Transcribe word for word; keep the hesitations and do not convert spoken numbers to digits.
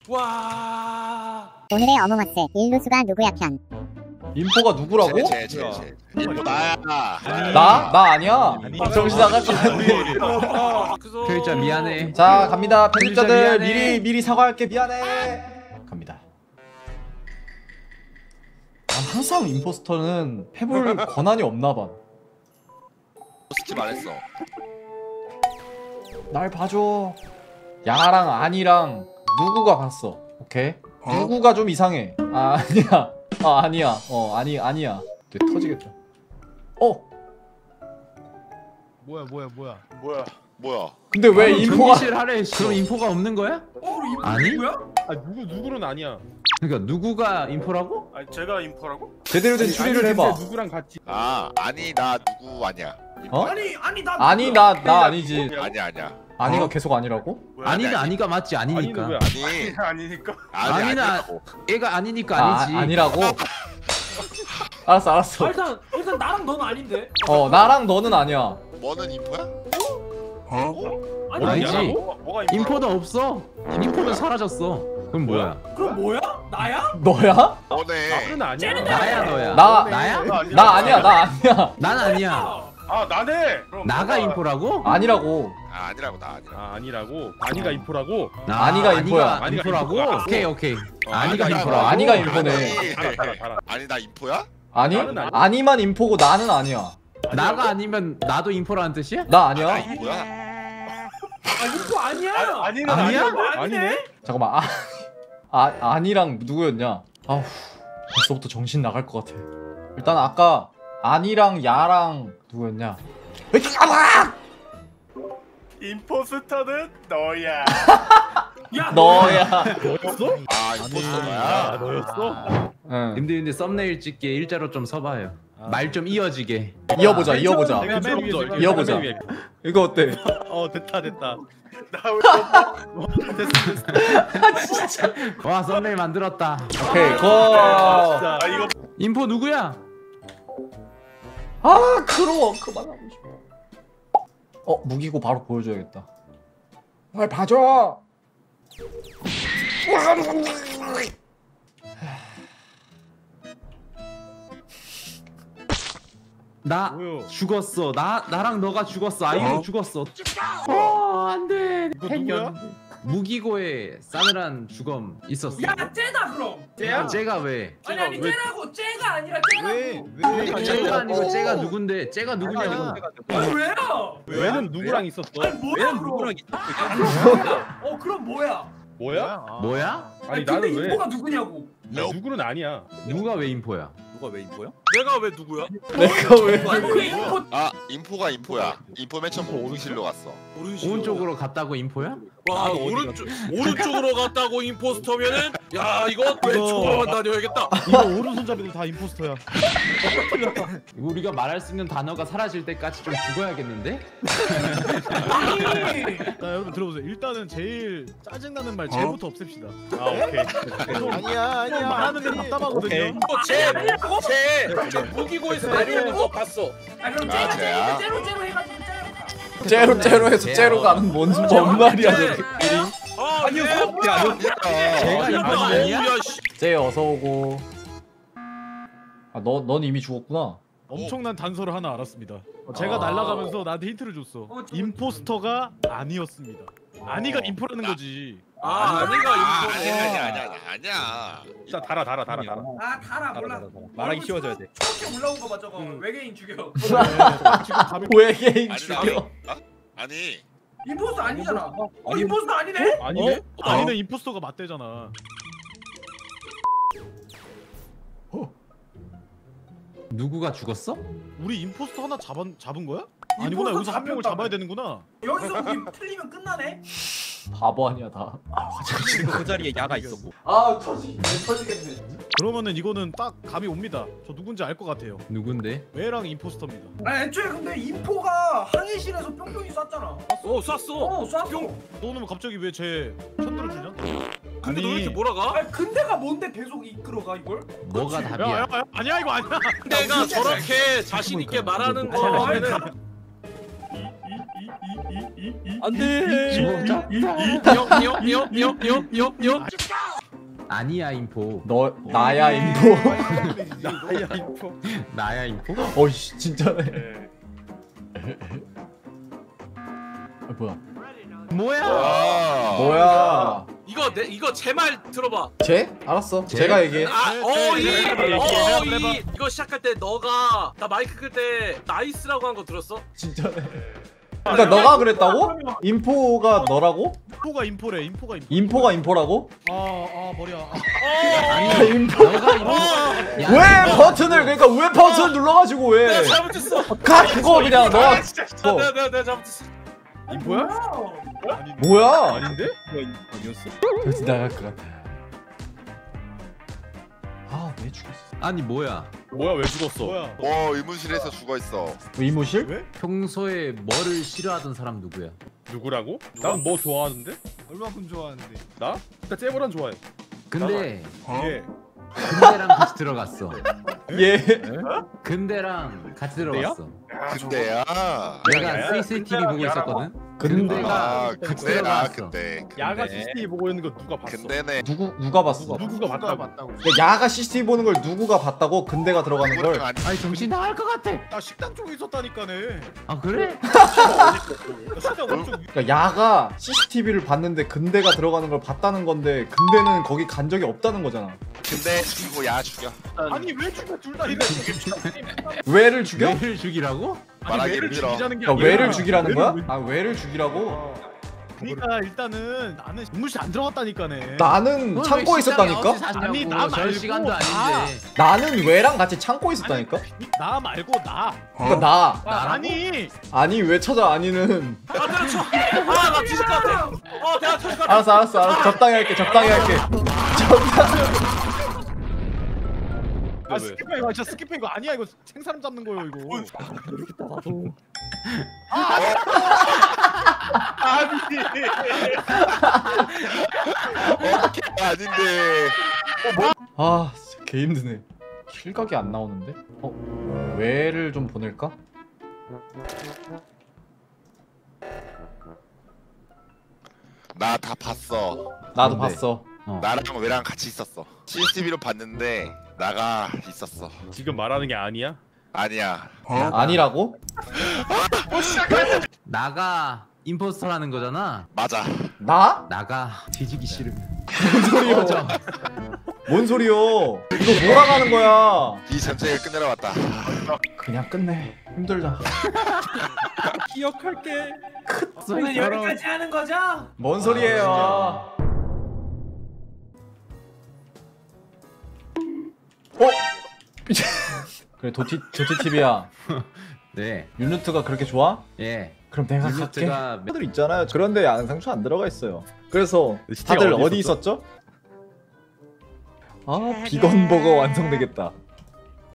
와. 오늘의 어몽어스 일루수가 누구야 편. 인포가 누구라고? 제제제 인포 나야. 나? 나 아니야. 정신 나갔지. 편집자 미안해. 자 갑니다. 편집자들 미안해. 미리 미리 사과할게. 미안해. 갑니다. 난 항상 임포스터는 해볼 권한이 없나봐. 스킵 안 했어. 날 봐줘. 야랑 아니랑 누구가 갔어. 오케이. 누구가 좀 이상해. 아 아니야. 아 아니야. 어 아니 아니야. 네, 터지겠다. 어. 뭐야 뭐야 뭐야 뭐야 뭐야. 근데 왜 인포가 인포가 하래. 그럼 인포가 없는 거야? 어, 그럼 인포 아니? 누구야? 아 누구 누구는 아니야. 그러니까 누구가 인포라고? 아니 제가 인포라고? 제대로 된 추리를 해봐. 누구랑 같이. 아 아니 나 누구 아니야. 어? 아니 아니 나 아니 나 나 아니지. 아니야 아니야. 아니가 계속 아니라고? 아니가 아니가 맞지 아니니까. 아니는 왜 아니 아니니까. 아니 아니는 아니라고. 얘가 아니니까 아, 아니지. 아니라고? 알았어 알았어. 일단 일단 나랑 너는 아닌데. 어 나랑 너는 아니야. 뭐는 인포야? 아니 아니지. 뭐가, 뭐가 인포? 인포도 없어. 인포는 사라졌어. 그럼 뭐야? 그럼 뭐야? 나야? 너야? 너네. 나는 아니야. 나야 너야. 나- 나야? 나 아니야 나 아니야. 난 아니야. 아 나네. 그럼 나가 너가- 인포라고? 아니라고. 아 아니라고 나 아니라. 아 아니라고. 아니가 인포라고. 나 아니가 인포야. 아니가 인포라고? 아니가 인포야. 오케이 오케이. 어, 아니가 아니가 인포라고? 아니가 인포네. 아니. 달아 달아 달아. 아니 나 인포야? 아니? 나는 아니야. 아니만 인포고 나는 아니야. 나가 아니면 나도 인포라는 뜻이야? 나 나 아니야. 인포야? 아 인포 아니야. 아니는 아니야? 아니네. 잠깐만. 아, 아 아니랑 누구였냐? 아우 벌써부터 정신 나갈 것 같아. 일단 아까 아니랑 야랑 누구였냐? 임포스터는 너야. 야 너야. 너였어? 아 인포스터 아 너야? 너였어? 응. 님들 근데 썸네일 찍기에 일자로 좀 서봐요. 말 좀 이어지게. 이어보자 이어보자. 내가 맨 위에 서 이어보자. 맨 위에. 이거 어때? 어 됐다 됐다. 와 썸네일 만들었다. 오케이 고. 자, 아 이거 인포 누구야? 아 그러워 그만하고 싶어. 어 무기고 바로 보여줘야겠다. 날 봐줘. 나 뭐요? 죽었어. 나 나랑 너가 죽었어. 아이도 죽었어. 어 안돼. 이거 누구야? 무기고에 싸늘한 죽음 있었어. 야 쟤다 그럼. 쟤야? 쟤가 왜? 아니 아니 왜- 쟤라고 쟤가 아니라 쟤라고. 왜? 쟤가 아니고 쟤가 누군데? 쟤가 누구냐고. 아, 왜야? 왜는 누구랑 있었어? 아니 뭐야 그럼? 어 그럼 뭐야? 뭐야? 뭐야? 아니 근데 나는 왜? 인포가 누구냐고? 나 누구는 아니야. 누가 왜 인포야? 내가 왜 누구야? 내가 왜? 그 인포 아 인포가 인포야. 인포 맨 처음 오른실로 갔어. 오른쪽으로 갔다고 인포야? 와 오른쪽 오른쪽으로 갔다고 임포스터면은 야 이거 왼쪽으로만 다녀야겠다. 이거 오른손잡이들 다 임포스터야. 우리가 말할 수 있는 단어가 사라질 때까지 좀 죽어야겠는데? 아니. 자 여러분 들어보세요. 일단은 제일 짜증나는 말 쟤부터 없앱시다. 아 오케이. 아니야 아니야. 말하는 게 답답하거든요. 아니라고? 쟤쟤 무기고에서 내려오는 거 봤어. 아 그럼 아, 쟤가 쟤야? 쟤가 쟤로 쟤로 해가지고 쟤로 가. 째로 째로 해서 째로 가는 뭔, 뭔 말이야 저게. 아 아니요 쟤가 인포 아니야? 야 씨. 째 어서 오고. 아너 넌 이미 죽었구나. 엄청난 단서를 하나 알았습니다. 어, 제가 날아가면서 나한테 힌트를 줬어. 어, 저- 임포스터가 아니었습니다. 아니가 인포라는 거지. 아 아니가 아 임포네. 아니야 아니야 아니야 아니야. 자 달아 달아 달아 달아. 아 달아 몰라. 말하기 쉬워져야 돼. 초록게 올라온 거 봐 저거. 외계인 죽여. 지금 답을 외계인 아니 나 죽여. 아? 아니 임포스터 아니잖아. 어 임포스터 아니네? 아니네? 어? 아니네 임포스터가 맞대잖아. 누구가 죽었어? 우리 임포스터 하나 잡은 잡은 거야? 아니구나 여기서 한 명을 잡아야 되는구나. 여기서 우리 틀리면 끝나네. 바보 아니야 다. 그 자리에 야가 있었고. 아 터지. 터지겠네. 그러면은 이거는 딱 감이 옵니다. 저 누군지 알 것 같아요. 누군데? 왜랑 임포스터입니다. 아니 애초에 근데 인포가 항해실에서 뿅뿅이 쐈잖아. 어 쐈어. 어 쐈어. 너는 갑자기 왜 제 편들어 주냐? 근데 너 왜 이렇게 몰아가? 아니 근데가 뭔데 계속 이끌어가 이걸? 뭐가 야, 답이야? 야, 야, 아니야 이거 아니야. 내가 저렇게 자신 있게 말하는 거 하면은 안돼. 죽었다. 녀녀녀녀녀녀녀 아니야 인포. 너 나야 인포. 나야 인포. 나야 인포? 어이씨 진짜네. 아, 뭐야? 뭐야? 와. 뭐야? 이거 내 이거 제 말 들어봐. 쟤? 알았어. 쟤? 제가 얘기해. 아, 네, 어이, 네, 네, 네, 네, 어이. 이거 시작할 때 너가 나 마이크 끌 때 나이스라고 한 거 들었어? 진짜네. 그러니까 너가 그랬다고? 인포가 너라고? 인포가 인포래. 인포가 인포. 인포가 인포라고? 아아 머리야. 아, 아니 인포. 너가 인포. 야, 왜 버튼을 그러니까 왜 버튼 눌러가지고 왜? 내가 잘못했어. 가 그거 그냥 너. 아, 어. 내가 내가 내가 잘못했어. 인포야? 뭐야? 아닌데? 그래서 나갈 것 같아. 아왜 죽였어? 아니 뭐야? 뭐야 왜 죽었어? 뭐야? 어 의문실에서 죽어 있어. 의무실? 왜? 평소에 뭐를 싫어하던 사람 누구야? 누구라고? 난 뭐 좋아하는데? 얼마큼 좋아하는데? 나? 나 째보란 좋아해. 근데 예. 근데랑 같이 들어갔어. 예. 근데랑 같이 들어갔어. 근데야. 내가 씨씨티비 보고 있었거든. 아 근데가 같이 근데나 들어갔어. 근데. 야가 근데. 씨씨티비 보고 있는 거 누가 봤어? 근데네. 누구 누가 봤어? 누구가 봤다고? 봤다고. 야, 야가 씨씨티비 보는 걸 누구가 봤다고? 근대가 들어가는 걸? 누구랑 아니- 아니 정신 나갈 것 같아. 나 식당 쪽에 있었다니까네. 아 그래? 나 식당 오쪽. 그러니까 야가 씨씨티비를 봤는데 근대가 들어가는 걸 봤다는 건데 근대는 거기 간 적이 없다는 거잖아. 근데 죽이고 야 죽여. 아니 왜 죽여 둘 다 이래? 왜를 죽여? 왜를 죽이라고? 말하기 왜를 힘들어. 죽이자는 게 야, 아니라 왜를 죽이라는 거야? 왜를- 아 왜를 죽이라고? 그러니까 일단은 나는 의무실 안 들어갔다니까네. 나는 창고에 있었다니까? 아니, 나 절 말고 시간도 나. 아닌데. 나는 왜랑 같이 창고에 있었다니까? 아니, 나 말고 나. 그러니까 나 나라고? 아니. 아니 왜 찾아 아니는 아 내가 쳐. 아나 뒤질 것 같아. 어 내가 터질 것 같아. 알았어 알았어 알았어 적당히 할게 적당히 할게 적당히 아 스킵한 이거 진짜 스킵한 거 아니야 이거 생사람 잡는 거예요 이거. 아니. 아닌데. 아 진짜 개 힘드네 실각이 안 나오는데? 어? 왜를 좀 보낼까? 나 다 봤어. 나도 뭔데? 봤어 어. 나랑 왜랑 같이 있었어. 씨씨티비로 봤는데 나가 있었어. 지금 말하는 게 아니야? 아니야. 아니라고? 나가 임포스터라는 거잖아. 맞아. 나? 나가 뒤지기 싫으면. 뭔 소리요? 뭔 소리요? 이거 몰아가는 거야 이 전쟁을 끝내러 왔다. 그냥 끝내 힘들다 기억할게. 오늘 오늘 여기까지 하는 거죠? 뭔 소리예요 어? 그래 도티 도티티비야 네. 윤루트가 그렇게 좋아? 예. 그럼 내가 갈게 율루트가 들 있잖아요 그런데 양상추 안 들어가 있어요 그래서 다들 어디 어디 있었죠? 아 비건 버거 완성되겠다